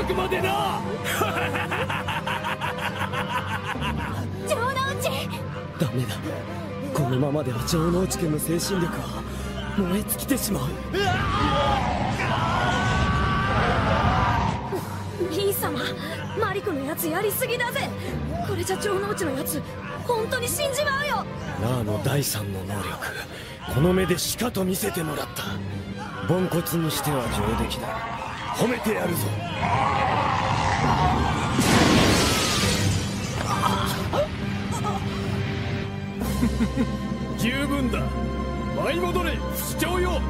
くまでな。 城之内。 ダメだ、このままでは城之内家の精神力は燃え尽きてしまう。 兄様、マリコのやつやりすぎだぜ。これじゃ城之内のやつ本当に死んじまうよ。 ラーの第三の能力、この目でしかと見せてもらった。凡骨にしては上出来だ。褒めてやるぞ。十分だ。舞い戻れ不死鳥よ。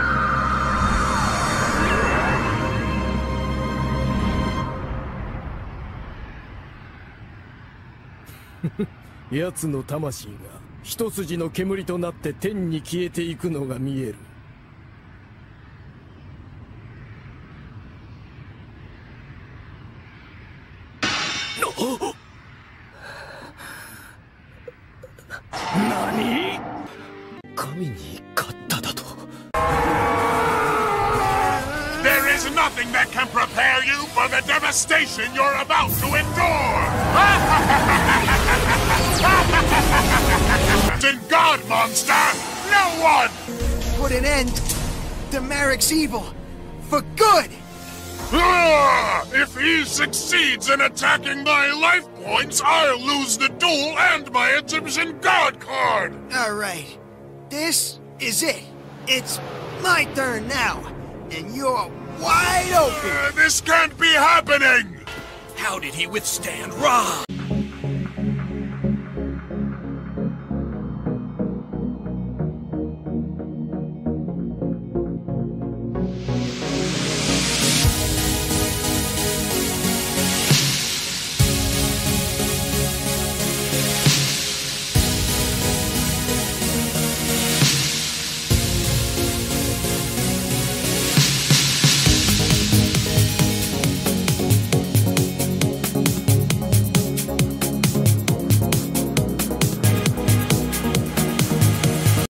奴の魂が一筋の煙となって天に消えていくのが見える。何？神に勝っただと。 There is nothing that can prepare you for the devastation you're about to endure! In God, monster! No one! Put an end to Marik's evil for good! If he succeeds in attacking my life points, I'll lose the duel and my Egyptian God card! Alright, this is it. It's my turn now, and you're wide open! This can't be happening! How did he withstand Ra?